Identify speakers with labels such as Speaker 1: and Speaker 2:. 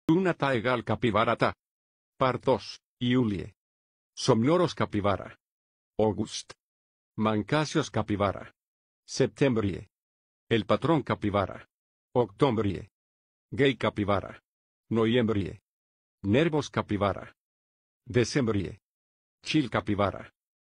Speaker 1: Una taegal capibarata. Partos, Iulie. Somnoros capivara. August. Mancasios capivara. Septembrie. El patrón capivara. Octombrie. Gay capivara. Noviembrie. Nervos capivara. Decembrie. Chil capivara.